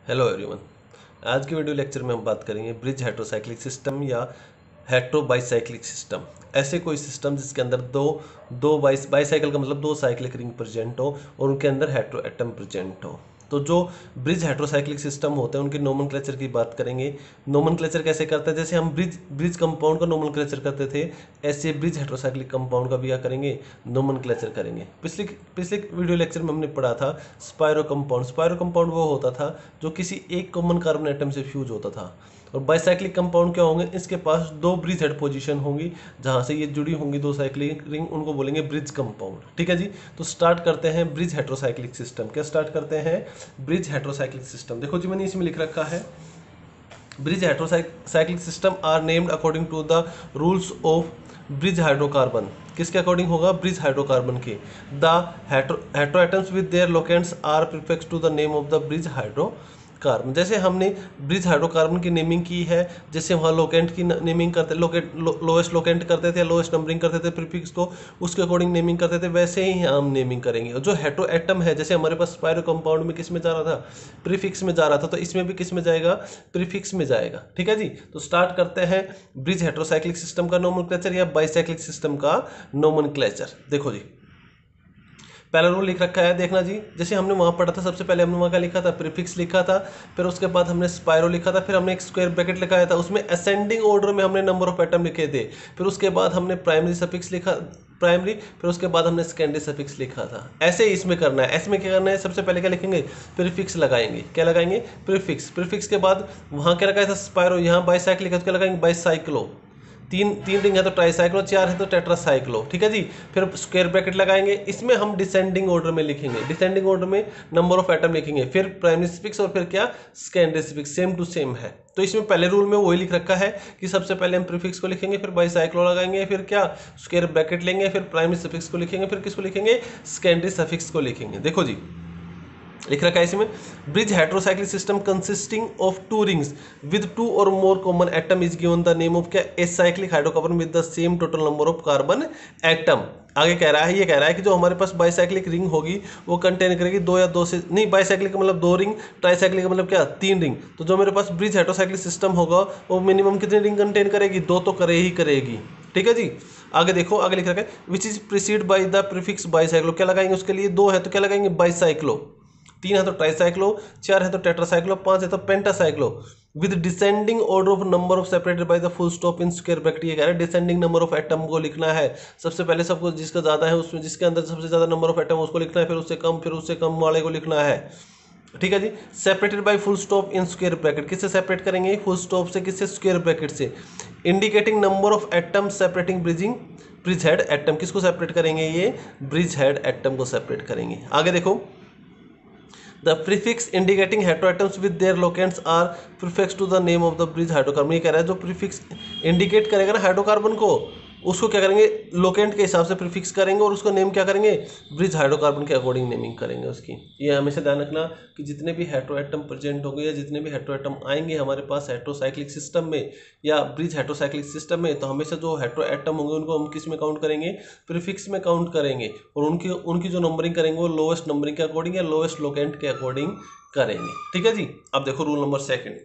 Hello everyone. आज के video lecture में हम बात करेंगे ब्रिज हेट्रोसाइक्लिक सिस्टम या हेट्रो बाईसाइक्लिक सिस्टम। ऐसे कोई सिस्टम जिसके अंदर दो दो बाईसाइकिल का मतलब दो साइक्लिक रिंग प्रेजेंट हो और उनके अंदर हेट्रो एटम प्रेजेंट हो। तो जो ब्रिज हेट्रोसाइक्लिक सिस्टम होते हैं उनके नोमेनक्लेचर की बात करेंगे। नोमेनक्लेचर कैसे करते हैं, जैसे हम ब्रिज कंपाउंड का नोमेनक्लेचर करते थे, ऐसे ब्रिज हेट्रोसाइक्लिक कंपाउंड का भी क्या करेंगे, नोमेनक्लेचर करेंगे। पिछले पिछले वीडियो लेक्चर में हमने पढ़ा था स्पायरो कंपाउंड। स्पायरो कंपाउंड वो होता था जो किसी एक कॉमन कार्बन एटम से फ्यूज होता था। और बाईसाइक्लिक कंपाउंड क्या होंगे, इसके पास दो ब्रिज हेड पोजीशन होंगी जहां से ये जुड़ी होंगी दो साइक्लिक रिंग, उनको बोलेंगे ब्रिज कंपाउंड। ठीक है जी। तो स्टार्ट करते हैं ब्रिज हेट्रोसाइक्लिक सिस्टम। क्या स्टार्ट करते हैं, ब्रिज हेट्रोसाइक्लिक सिस्टम। देखो जी, मैंने इसमें लिख रखा है bridge heterocyclic system are named according to the rules of bridge hydrocarbon. किसके अकॉर्डिंग होगा, ब्रिज हाइड्रोकार्बन के। The heteroatoms with their locants are prefix to the name of the bridge hydrocarbon. जैसे हमने ब्रिज हाइड्रोकार्बन की naming की है, जैसे वहाँ लोकेंट की नेमिंग करते लोएस्ट लोकेंट करते थे, लोएस्ट नंबरिंग करते थे प्रीफिक्स को, उसके अकॉर्डिंग नेमिंग करते थे, वैसे ही हम नेमिंग करेंगे। और जो हेट्रो एटम है, जैसे हमारे पास स्पायरो कंपाउंड में किस में जा रहा था, प्रीफिक्स में जा रहा था, तो इसमें भी किस में जाएगा, प्रीफिक्स में जाएगा। ठीक है जी। तो स्टार्ट करते हैं ब्रिज हेट्रोसाइक्लिक सिस्टम का नोमेनक्लेचर या बाईसाइक्लिक सिस्टम का नोमेनक्लेचर। देखो जी, पहला रूल लिख रखा है, देखना जी। जैसे हमने वहाँ पढ़ा था, सबसे पहले हमने वहाँ क्या लिखा था, प्रीफिक्स लिखा था, फिर उसके बाद हमने स्पायरो लिखा था, फिर हमने एक स्क्वायर ब्रैकेट लिखाया था, उसमें असेंडिंग ऑर्डर में हमने नंबर ऑफ एटम लिखे थे, फिर उसके बाद हमने प्राइमरी सफिक्स लिखा, प्राइमरी, फिर उसके बाद हमने सेकेंडरी सफिक्स लिखा था। ऐसे ही इसमें करना है। इसमें क्या करना है, सबसे पहले क्या लिखेंगे, प्रीफिक्स लगाएंगे। क्या लगाएंगे, प्रीफिक्स। प्रीफिक्स के बाद वहाँ क्या लगाया था, स्पायरो, यहाँ बाईसाइक्लिक है तो क्या लगाएंगे, बाईसाइक्लो। तीन तीन रिंग है तो ट्राईसाइक्लो, चार है तो टेट्रासाइक्लो। ठीक है जी। फिर स्क्वायर ब्रैकेट लगाएंगे, इसमें हम डिसेंडिंग ऑर्डर में लिखेंगे, डिसेंडिंग ऑर्डर में नंबर ऑफ एटम लिखेंगे, फिर प्राइमरी सफिक्स और फिर क्या, secondary suffix, same to same है। तो इसमें पहले रूल में वही लिख रखा है कि सबसे पहले हम प्रीफिक्स को लिखेंगे, फिर बाईसाइक्लो लगाएंगे, फिर क्या, स्क्वायर ब्रैकेट लेंगे, फिर प्राइमरी सफिक्स को लिखेंगे, फिर किसको लिखेंगे, सेकेंडरी सफिक्स को लिखेंगे। देखो जी, लिख रखा है इसमें, bridge heterocyclic system consisting of two rings with two or more common atom is given the name of क्या, acyclic hydrocarbon with the same total number of carbon atom. आगे कह रहा है, ये कह रहा है कि जो हमारे पास बाईसाइक्लिक रिंग होगी वो कंटेन करेगी दो या दो से नहीं, बाईसाइक्लिक का मतलब दो रिंग, ट्राईसाइक्लिक का मतलब क्या, तीन रिंग। तो जो मेरे पास ब्रिज हेट्रोसाइक्लिक सिस्टम होगा वो मिनिमम कितने रिंग कंटेन करेगी, दो तो करे ही करेगी। ठीक है जी। आगे देखो, आगे लिख रखा है which is preceded by the prefix bicyclo. क्या लगाएंगे उसके लिए, दो है तो क्या लगाएंगे, बाईसाइक्लो, तीन है तो ट्राईसाइक्लो, चार है तो टेट्रासाइक्लो, पांच है तो pentacyclo, with descending order of number of separated by the full stop in square bracket. ये कह रहा है डिसेंडिंग नंबर ऑफ एटम को लिखना है। सबसे पहले सबको जिसका ज्यादा है उसमें, जिसके अंदर सबसे ज्यादा नंबर ऑफ एटम उसको लिखना है, फिर उससे कम वाले को लिखना है। ठीक है जी। Separated by full stop in square bracket, किससे सेपरेट करेंगे, फुल स्टॉप से, किससे, स्क्वायर ब्रैकेट से। Indicating number of atom separating bridge head atom, किसको सेपरेट करेंगे, ये ब्रिज हेड एटम को सेपरेट करेंगे। आगे देखो, the prefix indicating heteroatoms with their locants are prefixed to the name of the bridge hydrocarbon। ये कह रहा है जो प्रीफिक्स इंडिकेट करेगा ना हाइड्रोकार्बन को, उसको क्या करेंगे, लोकेंट के हिसाब से प्रीफिक्स करेंगे और उसको नेम क्या करेंगे, ब्रिज हाइड्रोकार्बन के अकॉर्डिंग नेमिंग करेंगे उसकी। ये हमेशा ध्यान रखना कि जितने भी हेट्रोएटम प्रेजेंट होंगे या जितने भी हेट्रोएटम आएंगे हमारे पास हेट्रोसाइक्लिक सिस्टम में या ब्रिज हेट्रोसाइक्लिक सिस्टम में, तो हमेशा जो हेट्रोएटम होंगे उनको हम किस में काउंट करेंगे, प्रीफिक्स में काउंट करेंगे। और उनकी उनकी जो नंबरिंग करेंगे वो लोएस्ट नंबरिंग के अकॉर्डिंग या लोएस्ट लोकेंट के अकॉर्डिंग करेंगे। ठीक है जी। अब देखो रूल नंबर सेकंड,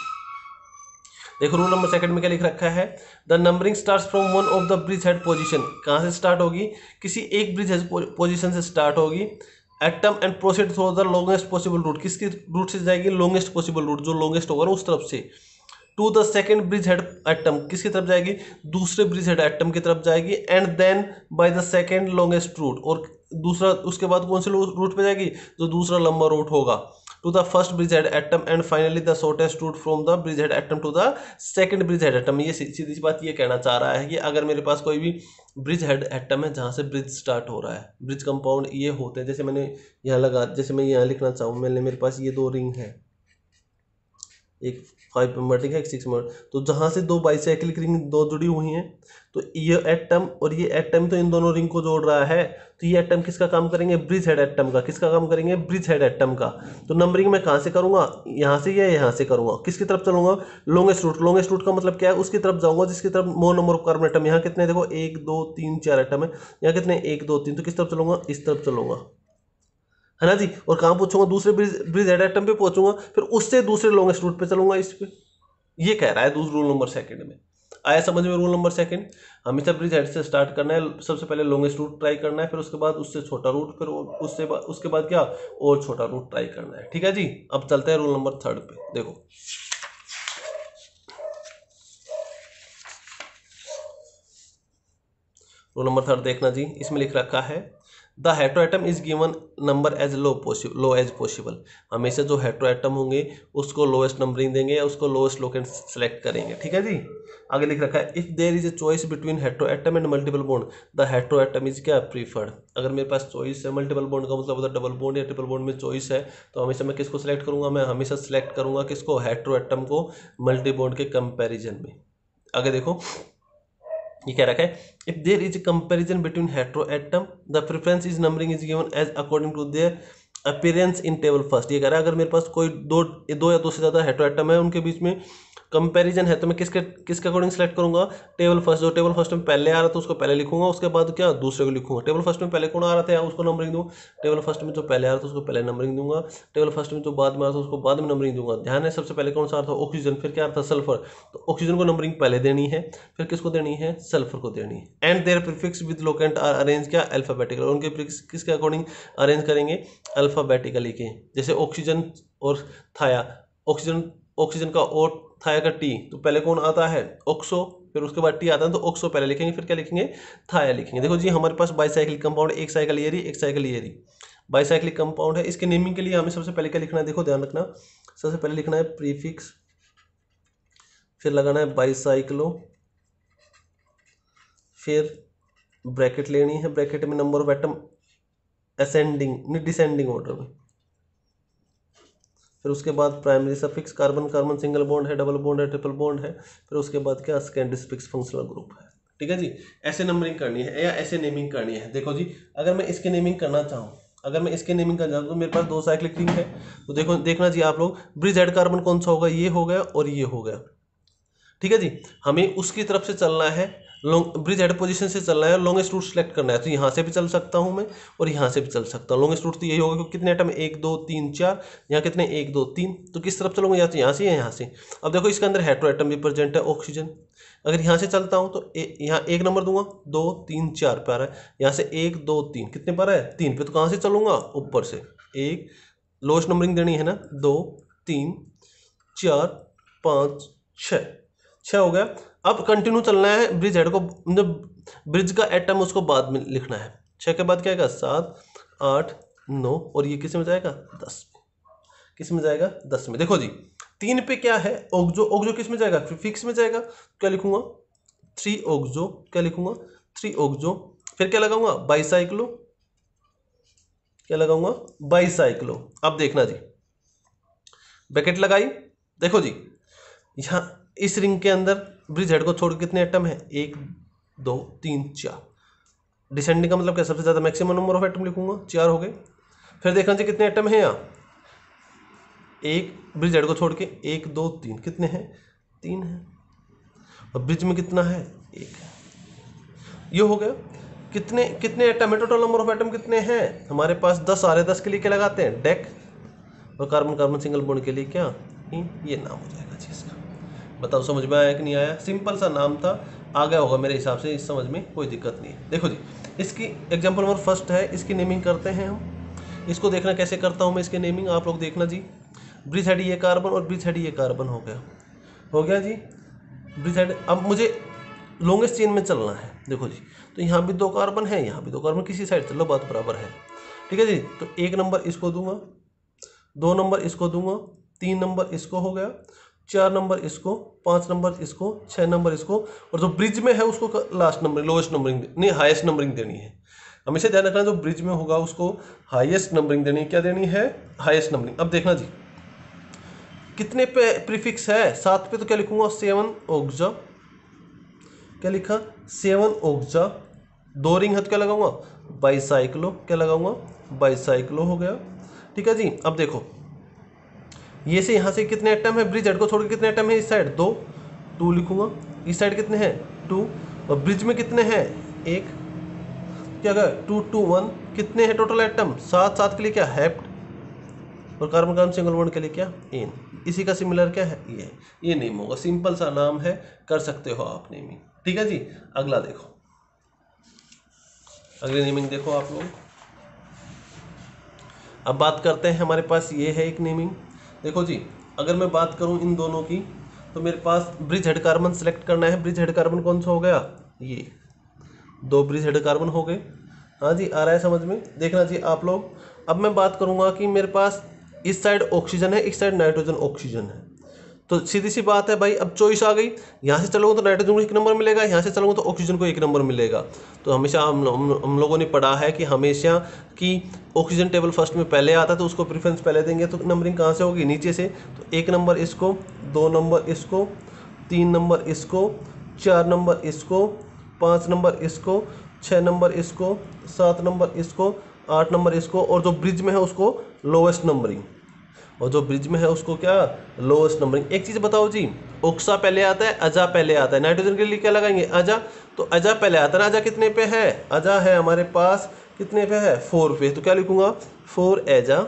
देखो रूल नंबर सेकंड में क्या लिख रखा है, the numbering starts from one of the bridge head position. कहाँ से स्टार्ट होगी, किसी एक ब्रिज हेड पोजीशन से स्टार्ट होगी, atom and proceed through the longest possible route. किसकी रूट से जाएगी, लॉन्गेस्ट पॉसिबल रूट, जो लॉन्गेस्ट होगा ना उस तरफ से, to the second bridge head atom, किसकी तरफ जाएगी, दूसरे ब्रिज हेड एटम की तरफ जाएगी, and then by the second longest route, और दूसरा उसके बाद कौन से रूट पे जाएगी, जो दूसरा लंबा रूट होगा, to the first bridge head atom and finally the shortest route from the bridge head atom to the second bridge head atom. ये सीधी सी बात ये कहना चाह रहा है कि अगर मेरे पास कोई भी ब्रिज हेड एटम है जहाँ से ब्रिज स्टार्ट हो रहा है, ब्रिज कंपाउंड ये होते हैं, जैसे मैंने यहाँ लगा, जैसे मैं यहाँ लिखना चाहूँ, मैंने मेरे पास ये दो रिंग है, एक 5 मेंबर रिंग है, एक 6 मेंबर, तो जहाँ से दो बाईसाइक्लिक रिंग दो जुड़ी हुई हैं, तो ये एटम और ये एटम तो इन दोनों रिंग को जोड़ रहा है, तो ये एटम किसका काम करेंगे, ब्रिज हेड एटम का। किसका काम करेंगे, ब्रिज हेड एटम का। तो नंबरिंग मैं कहाँ से करूँगा, यहाँ से या यहाँ से करूँगा, किसकी तरफ चलूंगा, लॉन्गेस्ट रूट। लॉन्गेस्ट रूट का मतलब क्या है, उसकी तरफ जाऊँगा जिसकी तरफ more number of carbon atom. यहाँ कितने, देखो 1 2 3 4 एटम है, यहाँ कितने 1 2 3, तो किस तरफ चलूंगा, इस तरफ चलूंगा। है ना जी। और कहाँ पूछूंगा, दूसरे ब्रिज हेड एटम पे पहुंचूंगा, फिर उससे दूसरे लॉन्गेस्ट रूट पे चलूंगा इस पे। ये कह रहा है दूसरा रूल नंबर सेकंड में। आया समझ में रूल नंबर सेकंड? हमेशा ब्रिज हेड से स्टार्ट करना है, सबसे पहले लॉन्गेस्ट रूट ट्राई करना है, फिर उसके बाद उससे छोटा रूट, फिर उसके बाद क्या, और छोटा रूट ट्राई करना है। ठीक है जी। अब चलते हैं रूल नंबर थर्ड पे। देखो रूल नंबर थर्ड देखना जी, इसमें लिख रखा है the heteroatom is given number as low as possible. हमेशा जो हेट्रोएटम होंगे उसको लोएस्ट नंबरिंग देंगे या उसको लोएस्ट लोकेंट सेलेक्ट करेंगे। ठीक है जी। आगे लिख रखा है if there is a choice between heteroatom and multiple bond the heteroatom is क्या, प्रीफर्ड। अगर मेरे पास चॉइस है मल्टीपल बॉन्ड का मतलब होता है डबल बॉन्ड या ट्रिपल बॉन्ड में चॉइस है, तो हमेशा मैं किसको सिलेक्ट करूंगा, मैं हमेशा सिलेक्ट करूंगा किसको, हेट्रोएटम को, मल्टी बॉन्ड के कंपेरिजन में। आगे देखो ये क्या रखा है, if there is comparison between heteroatom the preference is numbering is given as according to their appearance in table first. ये कह रहा है अगर मेरे पास कोई दो या दो से ज्यादा हेट्रोएटम है, उनके बीच में कंपैरिजन है, तो मैं किसके अकॉर्डिंग सेलेक्ट करूंगा, टेबल फर्स्ट। जो टेबल फर्स्ट में पहले आ रहा था उसको पहले लिखूंगा, उसके बाद क्या, दूसरे को लिखूंगा। टेबल फर्स्ट में पहले कौन आ रहा था उसको नंबरिंग दूंगा, टेबल फर्स्ट में जो पहले आ रहा था उसको पहले नंबरिंग दूंगा, टेबल फर्स्ट में जो बाद में आ रहा था उसको बाद में नंबरिंग दूंगा। ध्यान है सबसे पहले कौन सा आ रहा था, ऑक्सीजन, फिर क्या आ रहा था, सल्फर। तो ऑक्सीजन को नंबरिंग पहले देनी है, फिर किसको देनी है, सल्फर को देनी है। And their prefix with locant are arrange क्या, अल्फाबेटिकल। उनके प्रीफिक्स किसके अकॉर्डिंग अरेंज करेंगे, अल्फाबेटिकली के। जैसे ऑक्सीजन और थाया, ऑक्सीजन का ओ, थाया का टी, तो पहले कौन आता है, ऑक्सो, फिर उसके बाद टी आता है, तो ऑक्सो पहले लिखेंगे, फिर क्या लिखेंगे, थाया लिखेंगे। देखो जी हमारे पास बाईसाइक्लिक कंपाउंड, एक साइकिल एरी, एक साइकिल एरी, बाईसाइक्लिक कंपाउंड है। इसके नेमिंग के लिए हमें सबसे पहले क्या लिखना है, देखो ध्यान रखना, सबसे पहले लिखना है प्रीफिक्स, फिर लगाना है बाईसाइक्लो, फिर ब्रैकेट लेनी है, ब्रैकेट में number of atom ascending descending order में, फिर उसके बाद primary suffix, carbon carbon single bond है, डबल बॉन्ड है, ट्रिपल बॉन्ड है, फिर उसके बाद क्या, सेकेंडरी सफिक्स फंक्शनल ग्रुप है। ठीक है जी। ऐसे नंबरिंग करनी है या ऐसे नेमिंग करनी है। देखो जी अगर मैं इसके नेमिंग करना चाहूँ, तो मेरे पास दो साइक्लिक रिंग है, तो देखो देखना जी आप लोग, ब्रिज हेड कार्बन कौन सा होगा, ये हो गया और ये हो गया। ठीक है जी। हमें उसकी तरफ से चलना है, लॉन्ग ब्रिज हेड पोजीशन से चलना है, लॉन्गेस्ट रूट सेलेक्ट करना है। तो यहाँ से भी चल सकता हूँ मैं और यहाँ से भी चल सकता हूँ। लॉन्गेस्ट रूट तो यही होगा क्योंकि कितने एटम, 1 2 3 4, यहाँ कितने, 1 2 3, तो किस तरफ चलूंगा, या तो यहाँ से या यहाँ से। अब देखो इसके अंदर हेट्रो एटम भी प्रेजेंट है, ऑक्सीजन। अगर यहाँ से चलता हूँ तो यहाँ 1 नंबर दूंगा, 2 3 4 पे आ रहा है, यहाँ से 1 2 3 कितने पर है, 3 पे। तो कहाँ से चलूंगा, ऊपर से। 1 लोएस्ट नंबरिंग देनी है ना, 2 3 4 5 6 हो गया। अब कंटिन्यू चलना है, ब्रिज हेड को, ब्रिज का एटम उसको बाद में लिखना है। 6 के बाद क्या आएगा, 7 8 9, और ये किस में जाएगा, 10 में। किस में जाएगा, 10 में। देखो जी 3 पे क्या है, ऑक्सो किस में जाएगा, फिक्स में जाएगा। क्या लिखूंगा, 3 ऑक्सो, क्या लिखूंगा, 3 ऑक्सो, फिर क्या लगाऊंगा, बाईसाइक्लो, क्या लगाऊंगा, बाईसाइक्लो। अब देखना जी ब्रैकेट लगाई, देखो जी यहाँ इस रिंग के अंदर ब्रिज हेड को छोड़ कितने एटम है, 1 2 3 4। डिसेंडिंग का मतलब क्या, सबसे ज्यादा मैक्सिमम नंबर ऑफ एटम लिखूंगा, 4 हो गए। फिर देखना चाहिए कितने एटम है यहाँ, एक ब्रिज हेड को छोड़ के 1 2 3, कितने हैं, 3 है। और ब्रिज में कितना है, 1 है। ये हो गया। कितने कितने एटम है, टोटल नंबर ऑफ एटम कितने हैं हमारे पास, 10 आ रहे। 10 के लिए क्या लगाते हैं, डेक, और कार्बन कार्बन सिंगल बॉन्ड के लिए क्या, ये नाम हो जाएगा जी इसका। बताओ समझ में आया कि नहीं आया, सिंपल सा नाम था, आ गया होगा मेरे हिसाब से, इस समझ में कोई दिक्कत नहीं है। देखो जी इसकी एग्जांपल नंबर फर्स्ट है, इसकी नेमिंग करते हैं हम। इसको देखना कैसे करता हूँ मैं इसकी नेमिंग, आप लोग देखना जी। ब्रिज हेड ये कार्बन और ब्रिज हेड ये कार्बन हो गया जी ब्रिज हेड। अब मुझे लॉन्गेस्ट चेन में चलना है, देखो जी तो यहाँ भी 2 कार्बन है, यहाँ भी 2 कार्बन, किसी साइड चलो बात बराबर है। ठीक है जी। तो 1 नंबर इसको दूंगा, 2 नंबर इसको दूंगा, 3 नंबर इसको हो गया, 4 नंबर इसको, 5 नंबर इसको, 6 नंबर इसको, और जो ब्रिज में है उसको लास्ट नंबर, लोएस्ट नंबरिंग नहीं, हाईएस्ट नंबरिंग देनी है। हमेशा ध्यान रखना जो ब्रिज में होगा उसको हाईएस्ट नंबरिंग देनी है। क्या देनी है, हाईएस्ट नंबरिंग। अब देखना जी कितने पे प्रीफिक्स है, 7 पे, तो क्या लिखूंगा, 7 ऑक्सा, क्या लिखा, 7 ऑक्सा। 2 रिंग है तो क्या लगाऊंगा, बाईसाइक्लो, क्या लगाऊंगा, बाईसाइक्लो हो गया। ठीक है जी। अब देखो ये से यहाँ से कितने एटम है, ब्रिज हेड को छोड़ के कितने एटम है इस साइड, 2 2 लिखूंगा, इस साइड कितने हैं, 2, और ब्रिज में कितने हैं, 1। क्या गया 2 2 1, कितने हैं टोटल एटम 7, 7 के लिए क्या हेप्ट, और कार्बन कार्बन सिंगल बॉन्ड के लिए क्या एन। इसी का सिमिलर क्या है ये नेम होगा, सिंपल सा नाम है, कर सकते हो आप नेमिंग। ठीक है जी। अगला देखो, अगली नेमिंग देखो आप लोग। अब बात करते हैं, हमारे पास ये है एक नेमिंग। देखो जी, अगर मैं बात करूं इन दोनों की, तो मेरे पास ब्रिज हेड कार्बन सेलेक्ट करना है। ब्रिज हेड कार्बन कौन सा हो गया, ये 2 ब्रिज हेड कार्बन हो गए। हाँ जी, आ रहा है समझ में, देखना जी आप लोग। अब मैं बात करूंगा कि मेरे पास इस साइड ऑक्सीजन है, इस साइड नाइट्रोजन ऑक्सीजन है, तो सीधी सी बात है भाई, अब चॉइस आ गई। यहाँ से चलोगे तो नाइट्रोजन को 1 नंबर मिलेगा, यहाँ से चलोगे तो ऑक्सीजन को 1 नंबर मिलेगा। तो हमेशा हम लोगों ने पढ़ा है कि हमेशा कि ऑक्सीजन टेबल फर्स्ट में पहले आता है, तो उसको प्रेफरेंस पहले देंगे। तो नंबरिंग कहाँ से होगी, नीचे से। तो 1 नंबर इसको, 2 नंबर इसको, 3 नंबर इसको, 4 नंबर इसको, 5 नंबर इसको, 6 नंबर इसको, 7 नंबर इसको, 8 नंबर इसको, और जो ब्रिज में है उसको लोवेस्ट नंबरिंग, और जो ब्रिज में है उसको क्या लोएस्ट नंबरिंग। एक चीज़ बताओ जी, ओक्सा पहले आता है, अजा पहले आता है, नाइट्रोजन के लिए क्या लगाएंगे अजा, तो अजा पहले आता है ना। अजा कितने पे है, अजा है हमारे पास कितने पे है 4 पे, तो क्या लिखूंगा 4 एजा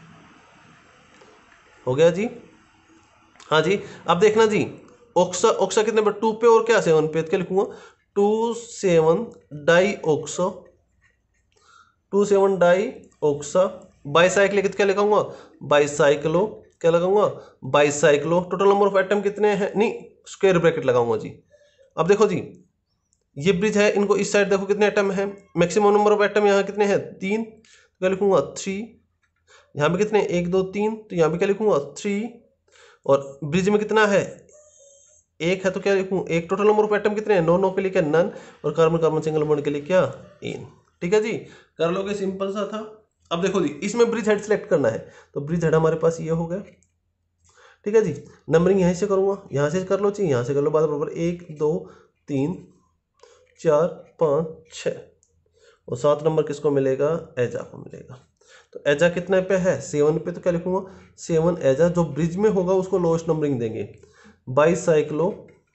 हो गया जी। हाँ जी, अब देखना जी, ओक्सा ओक्सा कितने पे 2 पे, और क्या 7 पे, तो क्या लिखूंगा 2 7 di oxa, 2 7 di oxa. Bicyclic क्या लगाऊंगा बाईसाइक्लो, क्या लगाऊंगा bicyclo. Total number of atom कितने हैं, नहीं स्क्वायर ब्रैकेट लगाऊंगा जी। अब देखो जी, ये ब्रिज है, इनको इस साइड देखो कितने एटम हैं, मैक्सिमम नंबर ऑफ एटम यहाँ कितने हैं 3, तो क्या लिखूंगा 3। यहाँ पे कितने 1 2 3, तो यहाँ पे क्या लिखूंगा 3। और ब्रिज में कितना है 1 है, तो क्या लिखूँ 1। टोटल नंबर ऑफ एटम कितने हैं 9, 9 के लिए क्या नन, और कार्बन कार्बन सिंगल बॉन्ड के लिए क्या एन। ठीक है जी, कर लोगे, सिंपल सा था। अब देखो जी, इसमें ब्रिज हेड सेलेक्ट करना है, तो ब्रिज हेड हमारे पास ये हो गया। ठीक है जी, नंबरिंग यहीं से करूंगा, यहाँ से कर लो जी, यहाँ से कर लो, बात बराबर 1 2 3 4 5 6, और 7 नंबर किसको मिलेगा एजा को मिलेगा। तो एजा कितने पे है 7 पे, तो क्या लिखूंगा 7 एजा। जो ब्रिज में होगा उसको लोएस्ट नंबरिंग देंगे। बाईसाइक्लो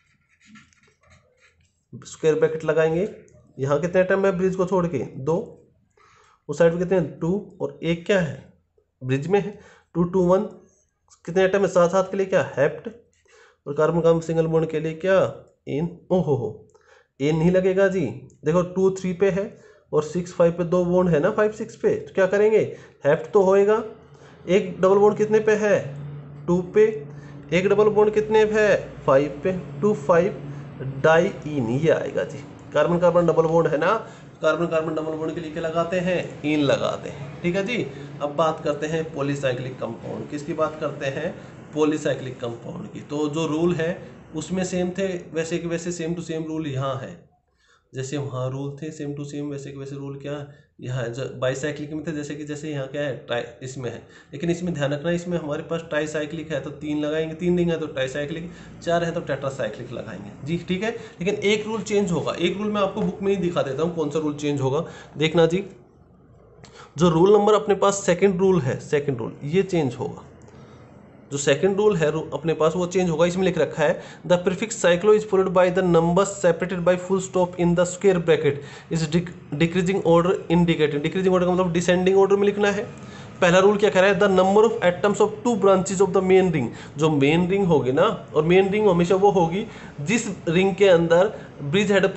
स्क्वायर ब्रैकेट लगाएंगे, यहाँ कितने एटम है ब्रिज को छोड़ के 2, उस साइड पे कितने हैं 2, और 1 क्या है ब्रिज में है 2 2 1, कितने एटम है 7 7 के लिए क्या हेप्ट, और कार्बन कार्बन सिंगल बॉन्ड के लिए क्या एन। ओहो हो, एन नहीं लगेगा जी, देखो 2 3 पे है और 6 5 पे 2 बॉन्ड है ना 5 6 पे, तो क्या करेंगे हेप्ट तो होएगा। एक डबल बॉन्ड कितने पे है 2 पे, एक डबल बॉन्ड कितने पे है 5 पे, 2 5 डाई इन, ये आएगा जी। कार्बन कार्बन डबल बॉन्ड है ना, कार्बन कार्बन डबल बॉन्ड के लिए क्या लगाते हैं इन लगाते हैं। ठीक है जी। अब बात करते हैं पॉलीसाइक्लिक कंपाउंड, किसकी बात करते हैं पॉलीसाइक्लिक कंपाउंड की। तो जो रूल है उसमें सेम थे, वैसे कि वैसे सेम टू सेम रूल यहाँ है, जैसे वहाँ रूल थे सेम टू सेम, वैसे कि वैसे रूल क्या यहाँ है। जो बाईसाइक्लिक में थे जैसे कि जैसे यहाँ क्या है ट्राई इसमें है, लेकिन इसमें ध्यान रखना इसमें हमारे पास ट्राईसाइक्लिक है तो 3 लगाएंगे, 3 रिंग है तो ट्राईसाइक्लिक, 4 है तो टेट्रासाइक्लिक लगाएंगे जी। ठीक है, लेकिन एक रूल चेंज होगा, एक रूल मैं आपको बुक में ही दिखा देता हूँ कौन सा रूल चेंज होगा। देखना जी, जो रूल नंबर अपने पास सेकेंड रूल है, सेकेंड रूल ये चेंज होगा। जो सेकंड रूल है अपने पास वो चेंज होगा। इसमें लिख रखा है the prefix cyclo is followed by the numbers separated by full stop in the square bracket is decreasing order indicated. Decreasing order का मतलब डिसेंडिंग ऑर्डर में लिखना है। पहला रूल क्या कह रहा है the number of atoms of 2 branches of the main ring. जो मेन रिंग होगी ना, और मेन रिंग हमेशा वो होगी जिस रिंग के अंदर ब्रिज हेड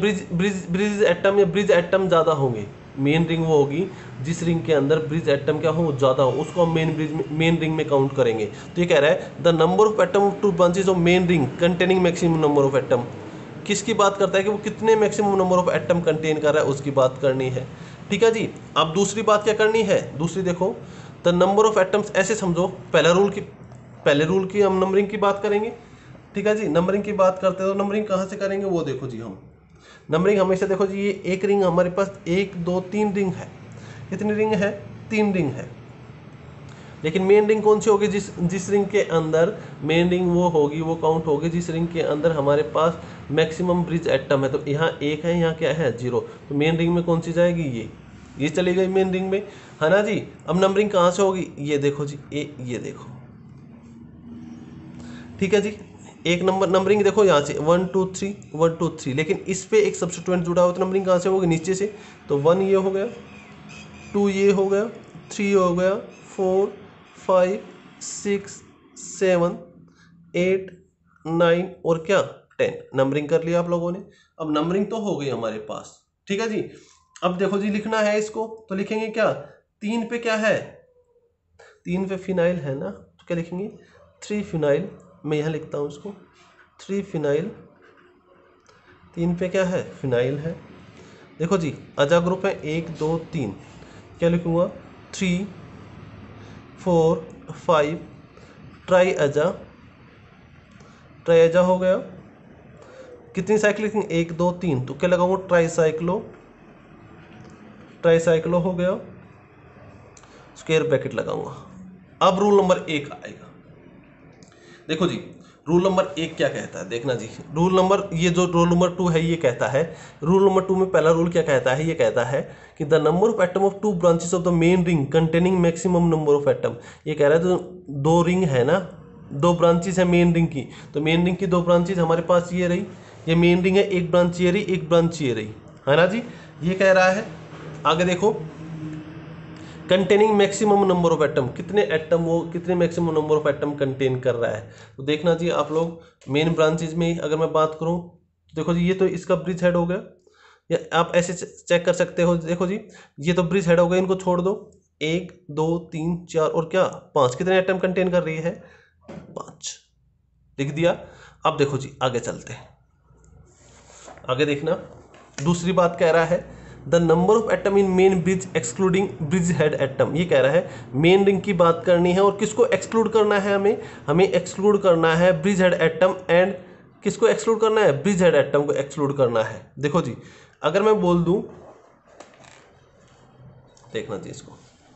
ब्रिज एटम या ब्रिज एटम ज़्यादा होंगे। मेन रिंग वो होगी जिस रिंग के अंदर ब्रिज एटम क्या हो ज़्यादा हो, उसको हम मेन रिंग में काउंट करेंगे। तो ये कह रहा है the number of atom of 2 branches of main ring containing maximum number of atom. किसकी बात करता है कि वो कितने maximum number of atom contain कर रहा है, उसकी बात करनी है। ठीक है जी। अब दूसरी बात क्या करनी है, दूसरी देखो द नंबर ऑफ एटम्स, ऐसे समझो पहले रूल की हम नंबरिंग की बात करेंगे। ठीक है जी, नंबरिंग की बात करते हैं तो नंबरिंग कहाँ से करेंगे वो देखो जी। हम नंबरिंग हमेशा देखो जी, ये एक रिंग हमारे पास 1 2 3 रिंग है। कितनी रिंग है 3 रिंग है। लेकिन मेन रिंग कौन सी होगी, जिस रिंग के अंदर मेन रिंग वो होगी, वो काउंट होगी जिस रिंग के अंदर हमारे पास मैक्सिमम ब्रिज एटम है। तो यहाँ 1 है, यहाँ क्या है 0, तो मेन रिंग में कौन सी जाएगी ये चली गई मेन रिंग में, है ना जी। अब नंबरिंग कहाँ से होगी, ये देखो जी, ये देखो। ठीक है जी, एक नंबर नंबरिंग देखो यहाँ से 1 2 3 1 2 3, लेकिन इस पे एक सब्स्टिट्यूएंट जुड़ा हुआ तो नंबरिंग कहाँ से होगी, नीचे से। तो 1 ये हो गया, 2 ये हो गया, 3 हो गया, 4 5 6 7 8 9 और क्या 10। नंबरिंग कर लिया आप लोगों ने। अब नंबरिंग तो हो गई हमारे पास, ठीक है जी। अब देखो जी लिखना है इसको, तो लिखेंगे क्या, 3 पे क्या है, 3 पे फिनाइल है ना, तो क्या लिखेंगे 3 फिनाइल। मैं यहाँ लिखता हूँ इसको 3 फिनाइल। 3 पे क्या है, फिनाइल है। देखो जी अजा ग्रुप है 1 2 3, क्या लिखूँगा 3 4 5, ट्राई अजा, ट्राई अजा हो गया। कितनी साइकिल लिखेंगे, 1 2 3, तो क्या लगाऊंगा ट्राई साइक्लो, ट्राई साइक्लो हो गया, स्क्वायर ब्रैकेट लगाऊंगा। अब रूल नंबर 1 आएगा। देखो जी रूल नंबर 1 क्या कहता है, देखना जी। रूल नंबर, ये जो रूल नंबर 2 है ये कहता है, रूल नंबर 2 में पहला रूल क्या कहता है, ये कहता है कि the number of atom of 2 branches of the main ring containing maximum number of atom. ये कह रहा है तो 2 रिंग है ना, 2 ब्रांचेस है मेन रिंग की, तो मेन रिंग की 2 ब्रांचेस हमारे पास ये रही, ये मेन रिंग है, एक ब्रांच ये रही, एक ब्रांच ये रही, है ना जी। ये कह रहा है आगे देखो, containing maximum number of atom, कितने एटम वो कितने maximum number of atom contain कर रहा है। तो देखना जी आप लोग मेन ब्रांचेज में अगर मैं बात करूं तो देखो जी ये तो इसका ब्रिज हेड हो गया, या आप ऐसे चेक कर सकते हो। देखो जी ये तो ब्रिज हेड हो गया, इनको छोड़ दो, 1 2 3 4 और क्या 5, कितने एटम कंटेन कर रही है, 5, लिख दिया। अब देखो जी आगे चलते हैं, आगे देखना दूसरी बात कह रहा है the number of atom in main bridge excluding bridge head atom. ये कह रहा है मेन रिंग की बात करनी है और किसको एक्सक्लूड करना है, हमें एक्सक्लूड करना है ब्रिज हेड एटम, एंड किसको एक्सक्लूड करना है, ब्रिज हेड एटम को एक्सक्लूड करना है। देखो जी अगर मैं बोल दूं, देखना जी इसको,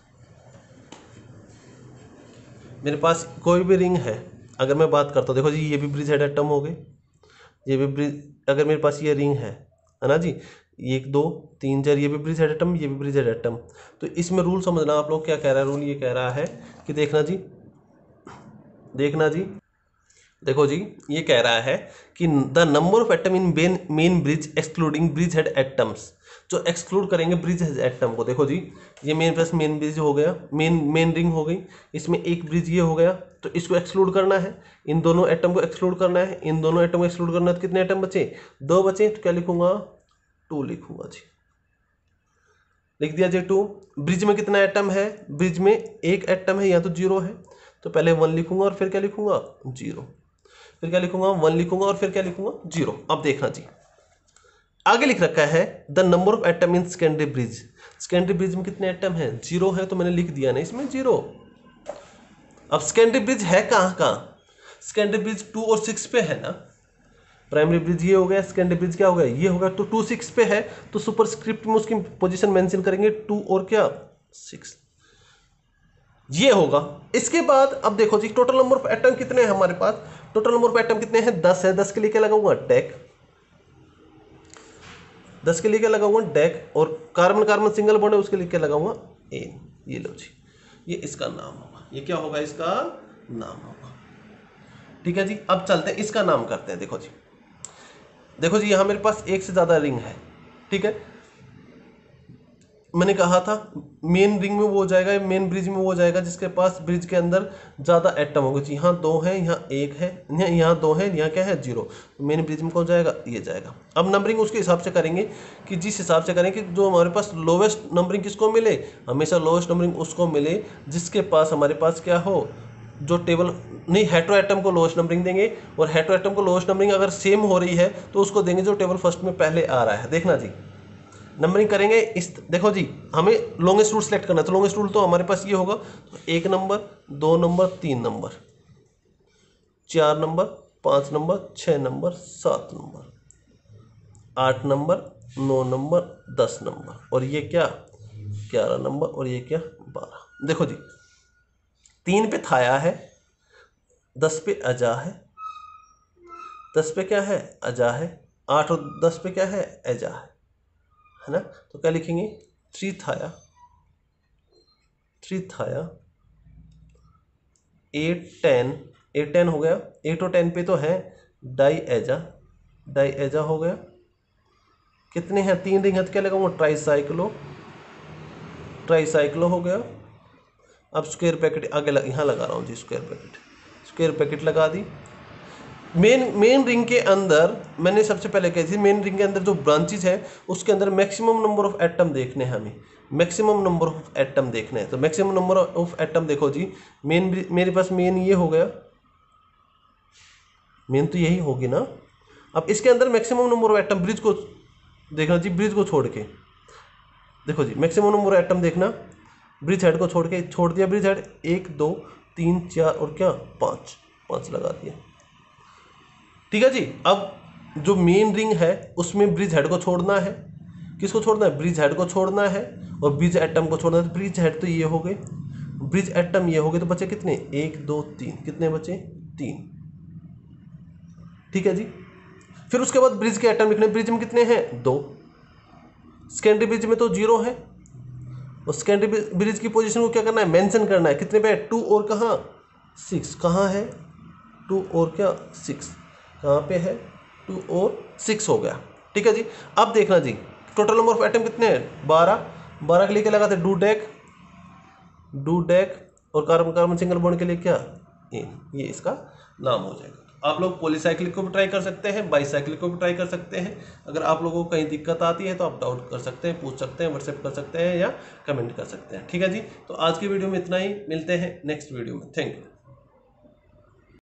मेरे पास कोई भी रिंग है, अगर मैं बात करता हूँ, देखो जी ये भी ब्रिज हेड एटम हो गए, ये भी ब्रिज, अगर मेरे पास ये रिंग है ना जी, 1 2 3 4, ये भी ब्रिज हेड एटम, ये भी ब्रिज हेड एटम। तो इसमें रूल समझना आप लोग क्या कह रहा है, रूल ये कह रहा है कि देखना जी, देखना जी, देखो जी ये कह रहा है कि the number of atom in main bridge excluding bridge head atoms, जो एक्सक्लूड करेंगे ब्रिज हेड एटम को। देखो जी ये मेन प्लस मेन ब्रिज हो गया, मेन रिंग हो गई, इसमें एक ब्रिज ये हो गया, तो इसको एक्सक्लूड करना है, इन दोनों एटम को एक्सक्लूड करना है, इन दोनों एटम को एक्सक्लूड करना है, तो कितने एटम बचे, 2 बचे, तो क्या लिखूंगा 2 लिखूंगा जी, लिख दिया जी 2। ब्रिज में कितना एटम है, ब्रिज में एक एटम है, यहाँ तो 0 है, तो पहले 1 लिखूंगा और फिर क्या लिखूंगा 0, फिर क्या लिखूंगा 1 लिखूंगा और फिर क्या लिखूंगा 0। अब देखना जी आगे लिख रखा है the number of atom in secondary bridge, secondary bridge में कितने एटम है, 0 है, तो मैंने लिख दिया ना इसमें 0। अब सेकेंडरी ब्रिज है कहाँ कहाँ, सेकेंडरी ब्रिज 2 और 6 पे है ना, प्राइमरी ब्रिज ये हो गया, सेकेंडरी ब्रिज क्या हो गया, ये हो गया, तो 2 6 पे है, तो सुपरस्क्रिप्ट में उसकी पोजीशन मेंशन करेंगे 2 और क्या 6, ये होगा। इसके बाद अब देखो जी टोटल नंबर ऑफ एटम कितने हैं हमारे पास, टोटल नंबर ऑफ एटम कितने हैं, 10 है, 10 के लिए क्या लगाऊंगा डेक, 10 के लिए क्या लगाऊंगा डेक, और कार्बन कार्बन सिंगल बॉन्ड है उसके लिए क्या लगाऊंगा एन। ये लो जी ये इसका नाम होगा, ये क्या होगा, इसका नाम होगा, ठीक है जी। अब चलते हैं इसका नाम करते हैं। देखो जी, देखो जी यहाँ मेरे पास एक से ज्यादा रिंग है, ठीक है, मैंने कहा था मेन रिंग में वो हो जाएगा, मेन ब्रिज में वो हो जाएगा जिसके पास ब्रिज के अंदर ज़्यादा एटम होगा जी, यहाँ 2 है, यहाँ 1 है, यहाँ 2 है, यहाँ क्या है 0, मेन ब्रिज में कौन जाएगा, ये जाएगा। अब नंबरिंग उसके हिसाब से करेंगे कि जिस हिसाब से करें कि जो हमारे पास लोवेस्ट नंबरिंग किसको मिले, हमेशा लोवेस्ट नंबरिंग उसको मिले जिसके पास हमारे पास क्या हो, जो टेबल नहीं, हेट्रो एटम को लोवेस्ट नंबरिंग देंगे, और हेट्रो एटम को लोवेस्ट नंबरिंग अगर सेम हो रही है तो उसको देंगे जो टेबल फर्स्ट में पहले आ रहा है। देखना जी नंबरिंग करेंगे इस, देखो जी हमें लॉन्गेस्ट रूट सेलेक्ट करना है, तो लॉन्गेस्ट रूट तो हमारे पास ये होगा, तो 1 number 2 number 3 number 4 number 5 number 6 number 7 number 8 number 9 number 10 number, और ये क्या 11 नंबर, और ये क्या 12। देखो जी 3 पे थाया है, 10 पे अजा है, 10 पे क्या है अजा है, 8 और 10 पे क्या है एजा है ना, तो क्या लिखेंगे 3 थाया, 3 थाया 8 10 8 हो गया, 8 और 10 पे तो है डाईएजा हो गया। कितने हैं, 3 रिंग है तो क्या लगाऊंगा, ट्राईसाइक्लो हो गया। अब स्क्वायर ब्रैकेट आगे यहाँ लगा रहा हूँ जी, स्क्वायर ब्रैकेट लगा दी। मेन रिंग के अंदर मैंने सबसे पहले कही थी, मेन रिंग के अंदर जो ब्रांचेज है उसके अंदर मैक्सिमम नंबर ऑफ एटम देखने हैं हमें, मैक्सिमम नंबर ऑफ एटम देखने हैं। तो मैक्सिमम नंबर ऑफ एटम देखो जी, मेरे पास मेन ये हो गया, मेन तो यही होगी ना। अब इसके अंदर maximum number of atom, bridge को देखना जी, ब्रिज को छोड़ के देखो जी, मैक्सिमम नंबर ऑफ एटम देखना, ब्रिज हेड को छोड़ दिया, ब्रिज हेड 1 2 3 4 और क्या 5 लगा दिया। ठीक है जी। अब जो मेन रिंग है उसमें ब्रिज हेड को छोड़ना है, किसको छोड़ना है, ब्रिज हेड को छोड़ना है और ब्रिज एटम को छोड़ना है। तो ब्रिज हेड तो ये हो गए, ब्रिज एटम ये हो गए, तो बचे कितने, 1 2 3, कितने बचे, 3। ठीक है जी। फिर उसके बाद ब्रिज के एटम लिखने, ब्रिज में कितने हैं, 2। सेकेंडरी ब्रिज में तो 0 है, और सेकेंडरी ब्रिज की पोजीशन को क्या करना है, मेंशन करना है, कितने पे, 2 और कहाँ 6, कहाँ है 2 और क्या 6, कहाँ पे है 2 और 6 हो गया। ठीक है जी। अब देखना जी, टोटल नंबर ऑफ एटम कितने हैं, 12 के लिए क्या लगाते हैं, डू डेक, और कार्बन सिंगल बॉन्ड के लिए क्या, ये इसका नाम हो जाएगा। आप लोग पॉलीसाइक्लिक को भी ट्राई कर सकते हैं, बाईसाइक्लिक को भी ट्राई कर सकते हैं। अगर आप लोगों को कहीं दिक्कत आती है तो आप डाउट कर सकते हैं, पूछ सकते हैं, व्हाट्सएप कर सकते हैं या कमेंट कर सकते हैं। ठीक है जी। तो आज की वीडियो में इतना ही, मिलते हैं नेक्स्ट वीडियो में। Thank you.